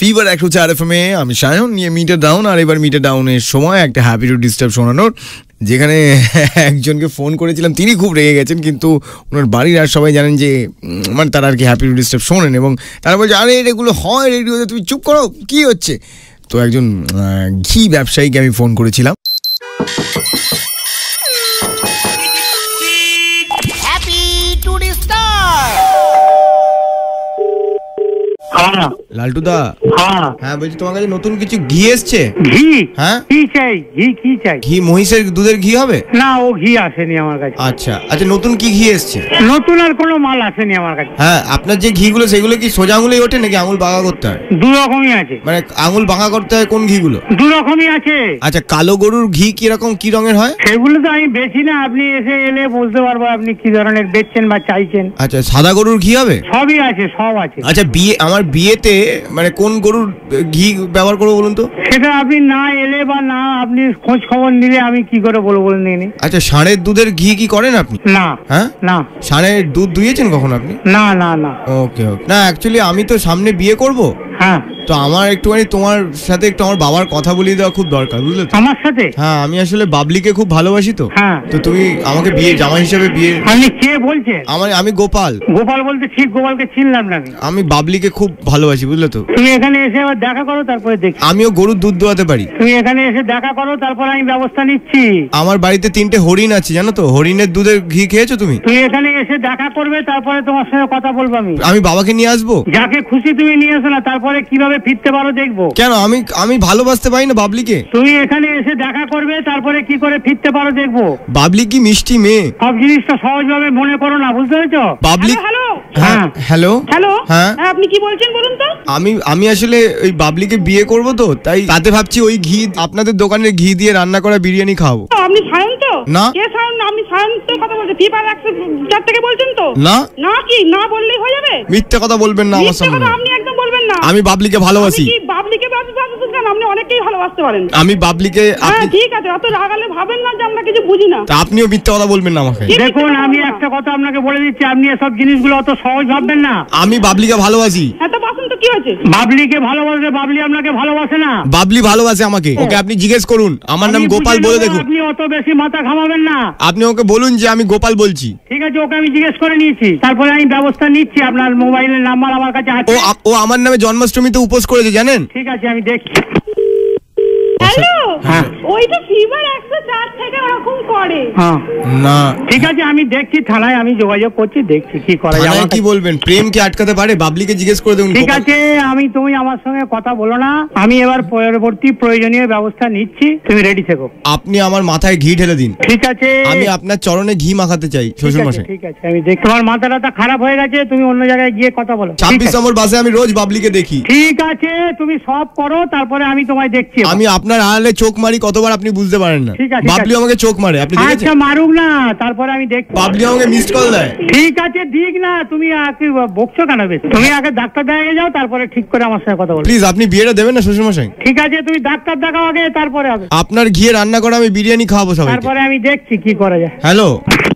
Fever 104 FM-এ আমি সায়ন নিয়ে meter down. আর এবার মিটার ডাউনের সময় একটা হ্যাপি টু ডিস্টার্ব শোনানোর, যেখানে একজনকে ফোন করেছিলাম, তিনি খুব রেগে গেছেন, কিন্তু ওনার বাড়ির আর সবাই জানেন যে মানে তারা আর কি হ্যাপি টু ডিস্টার্ব শোনেন, এবং তারা বলছে আরে এগুলো হয় রেডিওতে, তুমি চুপ করো, কি হচ্ছে। তো একজন ঘি ব্যবসায়ীকে আমি ফোন করেছিলাম। লালটুদা, হ্যাঁ বলছি তোমার কাছে নতুন কিছু ঘি এসছে। ঘি? হ্যাঁ কি চাই? কি চাই? ঘি মহিষের দুধের ঘি হবে? না, ও ঘি আসেনি আমার কাছে। আচ্ছা, নতুন কি ঘি এসছে? নতুন আর কোনো মাল আসেনি আমার কাছে। হ্যাঁ, আপনার যে ঘিগুলো সেগুলো কি সোজা আঙুলেই ওঠে নাকি আঙুল বাঁকা করতে হয়? দু রকমই আছে। মানে আঙুল বাঁকা করতে হয় কোন ঘিগুলো? দু রকমই আছে। আচ্ছা, কালো গরুর ঘি কিরকম, কি রঙের হয়? সেগুলো তো আমি বেশি না, আপনি এসে এলে বলতে পারবো আপনি কি ধরনের বেচছেন বা চাইছেন। আচ্ছা, সাদা গরুর ঘি হবে? সবই আছে, সব আছে। আচ্ছা, আমার বিয়েতে মানে কোন গরুর ঘি ব্যবহার করবো বলুন তো? সেটা আপনি না এলে বা না আপনি খোঁজ খবর নিলে আমি কি করে বলবো বলুন দেখি। আচ্ছা, ষাঁড়ের দুধের ঘি কি করেন আপনি? না। হ্যাঁ, না। ষাঁড়ের দুধ দুইয়েছেন কখন আপনি? না না না। ওকে ওকে। না, অ্যাকচুয়ালি আমি তো সামনে বিয়ে করব। হ্যাঁ, তো আমার একটুখানি তোমার সাথে একটু আমার বাবার কথা বলিয়ে দেওয়া খুব দরকার, বুঝলে তো? আমার সাথে? হ্যাঁ, আমি আসলে বাবলিকে খুব ভালোবাসি তো। হ্যাঁ। তো তুমি আমাকে বিয়ে জামাই হিসেবে বিয়ে। আপনি কে বলছেন? আমি গোপাল। গোপাল বলতে ঠিক গোপালকে চিনলাম না। আমি বাবলিকে খুব ভালোবাসি, বুঝলে তো? তুমি এখানে এসে আবার দেখা করো, তারপরে দেখি। আমিও গরুর দুধ দোয়াতে পারি। তুমি এখানে এসে দেখা করো, তারপর আমি ব্যবস্থা নিচ্ছি। আমার বাড়িতে 3টে হরিণ আছে, জানো তো? হরিণের দুধের ঘি খেয়েছো তুমি? তুমি এখানে এসে দেখা করবে, তারপরে তোমার সঙ্গে কথা বলবো। আমি বাবাকে নিয়ে আসবো? যাকে খুশি তুমি নিয়ে এসো না, তারপরে কিভাবে ফিরতে পারো দেখবো। কেন? আমি ভালোবাসতে পারি না বাবলিকে? তুমি এখানে এসে দেখা করবে, তারপরে কি করে ফিরতে পারো দেখবো। বাবলি কি মিষ্টি মেয়ে। সব জিনিসটা সহজভাবে মনে করো না, বুঝতে পেরেছো? বাবলি। হ্যালো হ্যাঁ হ্যালো হ্যালো। হ্যাঁ, আপনি কি বলছেন বলুন তো? আমি আসলে ওই বাবলিকে বিয়ে করব, তো তাই তাতে ভাবছি ওই ঘি, আপনাদের দোকানের ঘি দিয়ে রান্না করা বিরিয়ানি খাবো। আপনি সায়ন তো? না। কে সায়ন? আপনি সায়ন তো কথা বলছেন, ফিভার 104 থেকে বলছেন তো? না না, কি না বললেই হয়ে যাবে? মিথ্যে কথা বলবেন না আমার সামনে। আপনি একদম বলবেন না। আমি বাবলিকে ভালোবাসি। কি বাবলিকে ভালোবাসেন? আপনি অনেককেই ভালোবাসতে পারেন। আমি বাবলিকে। হ্যাঁ ঠিক আছে, অত রাগালে ভাবেন না যে আমরা কিছু বুঝি না। তা আপনিও মিথ্যে কথা বলবেন না আমাকে। দেখুন, আমি একটা কথা আপনাকে বলে দিচ্ছি, আপনি এসব জিনিসগুলো অত সহজ ভাববেন না। আমি বাবলিকে ভালোবাসি। এত বাসন তো কি হয়েছে? বাবলিকে ভালোবাসে, বাবলি আপনাকে ভালোবাসে না। বাবলি ভালোবাসে আমাকে। ওকে আপনি জিজ্ঞেস করুন, আমার নাম গোপাল বলে দেখুন। আপনি অত বেশি মাথা ঘামাবেন না। আপনি ওকে বলুন যে আমি গোপাল বলছি। ঠিক আছে, ওকে আমি জিজ্ঞেস করে নিয়েছি, তারপরে আমি ব্যবস্থা নিচ্ছি। আপনার মোবাইলের নাম্বার আমার কাছে আছে। ও আমার নামে জন্মাষ্টমীতে উপোস করেছে, জানেন? ঠিক আছে, আমি দেখছি। হ্যালো। হ্যাঁ, ওই তো ফিভার 104 থেকে ওরকম করে। হ্যাঁ না, ঠিক আছে, আমি দেখছি, থানায় আমি যোগাযোগ করছি, দেখছি কি করা যায়। থানায় কি বলবেন? প্রেম কি আটকাতে পারে? বাবলিকে জিজ্ঞেস করে দেখুন। ঠিক আছে, তুমি আমার সঙ্গে কথা বলো না, আমি এবার পরবর্তী প্রয়োজনীয় ব্যবস্থা নিচ্ছি, তুমি রেডি থেকো। আপনি আমার মাথায় ঘি ঢেলে দিন। ঠিক আছে, আমি আপনার চরণে ঘি মাখাতে চাই শ্বশুর মশাই। ঠিক আছে, আমি দেখি। তোমার মাথাটা খারাপ হয়ে গেছে, তুমি অন্য জায়গায় গিয়ে কথা বলো। 26 নম্বর বাসে আমি রোজ বাবলিকে দেখি। ঠিক আছে, তুমি সব করো, তারপরে আমি তোমায় দেখছি। আমি আপনার আড়ালে চোখ মারি কতবার আপনি বুঝতে পারেন না। বাবলি আমাকে চোখ মারে, আপনি দেখেছেন? আচ্ছা, মারুক না, তারপরে আমি দেখছি। বাবলি আমাকে মিসড কল দেয়। ঠিক আছে, ঠিক না, তুমি বকছো কেন বেশি? তুমি আগে ডাক্তার দেখাতে যাও, তারপরে ঠিক করে আমার সঙ্গে কথা বলো। প্লিজ আপনি বিয়েটা দেবেন না শ্বশুর মশাই? ঠিক আছে, তুমি ডাক্তার দেখাও আগে, তারপরে হবে। আপনার ঘিয়ে রান্না করা আমি বিরিয়ানি খাওয়াবো সবাইকে। তারপরে আমি দেখছি কি করা যায়। Hello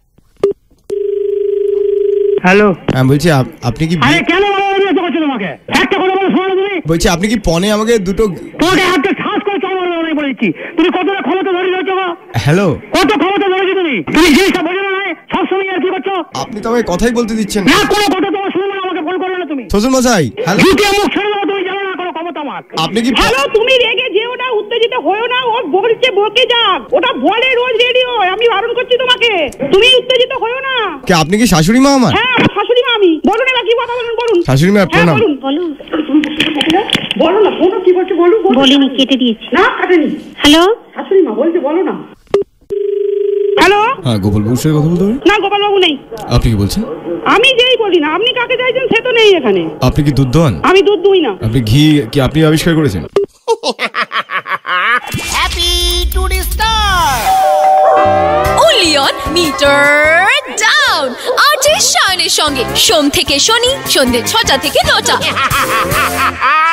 hello. হ্যাঁ, বলছি আপনি কি আরে কেন বলছো তোমাকে? একটা কথা বলে শোনো তুমি। বলছি আপনি কি পনে আমাকে দুটো তোমাকে একটা শ্বাস করে চালাবো আমি বলেছি। তুমি কতটা ক্ষমতা ধরে রয়েছো? হ্যালো, কত ক্ষমতা ধরেছো তুমি? তুমি জিনিসটা বোঝো না, সবসময় আর কি করছো? আপনি তো আমাকে কথাই বলতে দিচ্ছেন না, কোনো কথা তোমার শুনবো না, আমাকে ফোন করো না তুমি। শ্বশুর মশাই। হ্যালো, মুখ ছেড়ে দাও, তুমি জানো না কোনো ক্ষমতা আমার। আপনি কি হ্যালো, তুমি রেগে যেও না, উত্তেজিত হয়ো না। ও বলছে বকে যাক, ওটা বলে রোজ রেডিও, আমি বারণ করছি তোমাকে। তুমি উত্তেজিত হয়ো না। কে? আপনি কি শাশুড়ি মা আমার? হ্যাঁ, আমার শাশুড়ি মা আমি। বলুন এবার কি কথা বলুন, বলুন। শাশুড়ি মা প্রণাম। বলুন বলুন বলো না, বলো কি বলছো, বলুন। বলিনি, কেটে দিয়েছি। না, কাটেনি। হ্যালো, শাশুড়ি মা বলছে, বলো না। হ্যালো। হ্যাঁ, গোপাল বাবুর সাথে কথা বলতে হবে। না, গোপাল বাবু নেই। আপনি কি বলছেন? আমি যেই বলি না, আপনি কাকে চাইছেন সে তো নেই এখানে। আপনি কি দুধ দোয়ান? আমি দুধ দুই না। আপনি ঘি কি আপনি আবিষ্কার করেছেন? Happy to disturb only on meter down. আজই শায়নের সঙ্গে সোম থেকে শনি সন্ধ্যে 6টা থেকে 9টা।